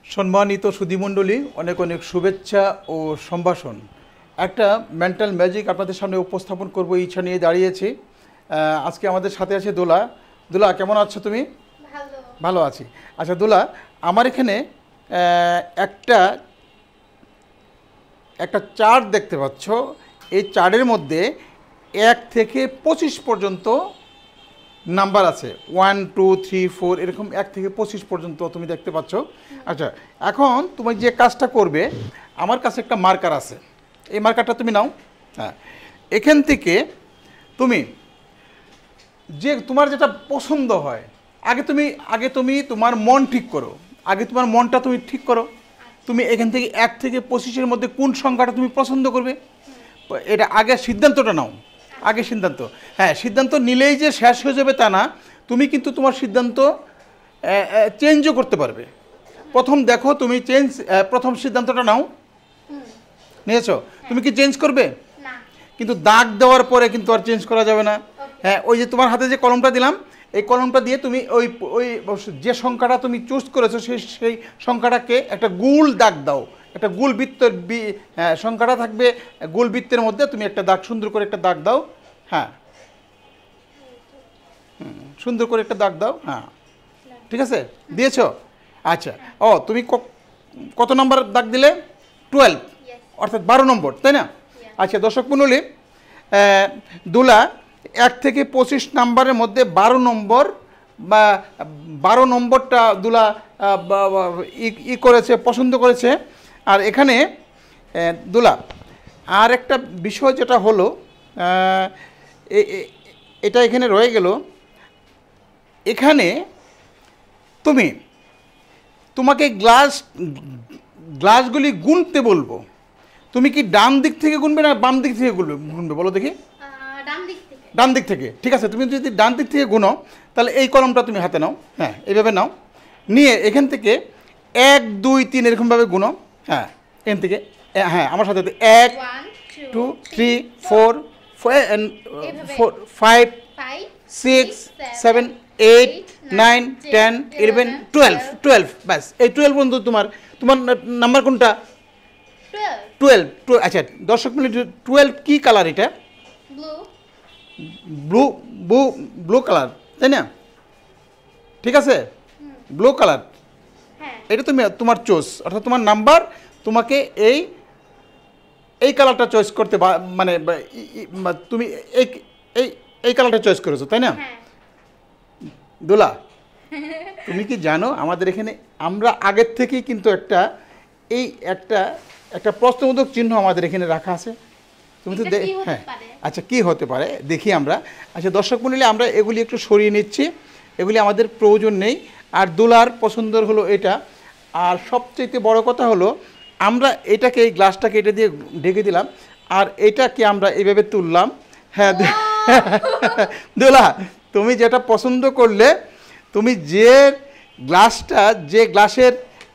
সম্মানিত সুধীমণ্ডলী, অনেক অনেক শুভেচ্ছা ও সম্ভাষণ। একটা মেন্টাল ম্যাজিক আপনাদের সামনে উপস্থাপন করব এই ইচ্ছা নিয়ে দাঁড়িয়েছি। আজকে আমাদের সাথে আছে দোলা। দোলা, কেমন আছো তুমি? ভালো আছি। আচ্ছা দোলা, আমার এখানে একটা একটা চার্ট দেখতে পাচ্ছ। এই চার্টের মধ্যে 1 থেকে 25 পর্যন্ত নাম্বার আছে। 1 2 3 4 এরকম 1 থেকে 25 পর্যন্ত তুমি দেখতে পাচ্ছ। আচ্ছা, এখন তুমি যে কাজটা করবে, আমার কাছে একটা মার্কার আছে, এই মার্কারটা তুমি নাও। হ্যাঁ, এখান থেকে তুমি যে তোমার যেটা পছন্দ হয়, আগে তুমি তোমার মন ঠিক করো। আগে তোমার মনটা তুমি ঠিক করো। তুমি এখান থেকে 1 থেকে 25-এর মধ্যে কোন সংখ্যাটা তুমি পছন্দ করবে, এটা আগে সিদ্ধান্তটা নাও। আগে সিদ্ধান্ত, হ্যাঁ, সিদ্ধান্ত নিলেই যে শেষ হয়ে যাবে তা না, তুমি কিন্তু তোমার সিদ্ধান্ত চেঞ্জও করতে পারবে। প্রথম দেখো, তুমি প্রথম সিদ্ধান্তটা নাও। নিয়েছো? তুমি কি চেঞ্জ করবে? কিন্তু দাগ দেওয়ার পরে কিন্তু আর চেঞ্জ করা যাবে না। হ্যাঁ, ওই যে তোমার হাতে যে কলমটা দিলাম, এই কলমটা দিয়ে তুমি ওই ওই যে সংখ্যাটা তুমি চুজ করেছো সেই সংখ্যাটাকে একটা গোল দাগ দাও। একটা গোল বৃত্তের সংখ্যাটা থাকবে, গোল বৃত্তের মধ্যে তুমি একটা দাগ, সুন্দর করে একটা দাগ দাও। হ্যাঁ, সুন্দর করে একটা দাগ দাও। হ্যাঁ, ঠিক আছে, দিয়েছো? আচ্ছা, তুমি কত নম্বর দাগ দিলে? 12, অর্থাৎ 12 নম্বর, তাই না? আচ্ছা দর্শক মণ্ডলী, দোলা 1 থেকে 25 নাম্বারের মধ্যে 12 নম্বর বা 12 নম্বরটা দোলা করেছে, পছন্দ করেছে। আর এখানে দোলা আর একটা বিষয় যেটা হলো, এটা এখানে রয়ে গেল। এখানে তোমাকে গ্লাসগুলি গুনতে বলবো। তুমি কি ডান দিক থেকে গুনবে না বাম দিক থেকে গুনবে বলো দেখি? ডান দিক থেকে। ঠিক আছে, তুমি যদি ডান দিক থেকে গুনো, তাহলে এই কলমটা তুমি হাতে নাও। হ্যাঁ, এইভাবে নাও, নিয়ে এখান থেকে 1 2 3 এরকমভাবে গুনো। হ্যাঁ, এখান থেকে, হ্যাঁ আমার সাথে 1 2 3 4 5 6 7 8 9 10 11 12। ব্যাস, এই 12 পর্যন্ত তোমার নাম্বার কোনটা? 12। আচ্ছা দর্শক মিনিট, 12 কি কালার? এটা ব্লু কালার, তাই না? ঠিক আছে, ব্লু কালার। এটা তোমার চয়েস, অর্থাৎ তোমার নাম্বার তোমাকে এই কালারটা চয়েস করতে, মানে তুমি এই কালারটা চয়েস করেছো, তাই না? দোলা, তুমি কি জানো আমাদের এখানে আমরা আগের থেকেই কিন্তু একটা প্রশ্নবোধক চিহ্ন আমাদের এখানে রাখা আছে। তুমি তো হ্যাঁ, আচ্ছা কি হতে পারে দেখি আমরা। আচ্ছা দর্শক মণ্ডলী, আমরা এগুলি একটু সরিয়ে নিচ্ছি, এগুলি আমাদের প্রয়োজন নেই। আর দোলার পছন্দের হলো এটা। আর সবচেয়ে বড় কথা হলো, আমরা এটাকে, এই গ্লাসটাকে এটা দিয়ে ঢেকে দিলাম, আর এটাকে আমরা এইভাবে তুললাম। হ্যাঁ দোলা, তুমি যেটা পছন্দ করলে, তুমি যে গ্লাসের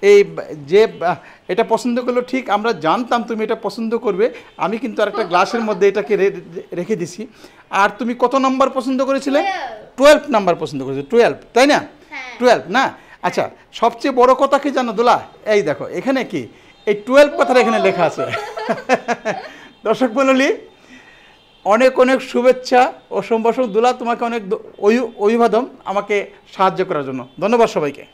এটা পছন্দ করলো, ঠিক আমরা জানতাম তুমি এটা পছন্দ করবে। আমি কিন্তু আরেকটা গ্লাসের মধ্যে এটাকে রেখে দিছি। আর তুমি কত নাম্বার পছন্দ করেছিলে? 12 নাম্বার পছন্দ করেছিলে। 12, তাই না? 12 না? আচ্ছা, সবচেয়ে বড় কথা কি জানো দোলা? এই দেখো এখানে কি, এই 12 কথাটা এখানে লেখা আছে। দর্শক মণ্ডলী, অনেক অনেক শুভেচ্ছা ও সম্ভাষণ। দোলা, তোমাকে অনেক অভিবাদন আমাকে সাহায্য করার জন্য। ধন্যবাদ সবাইকে।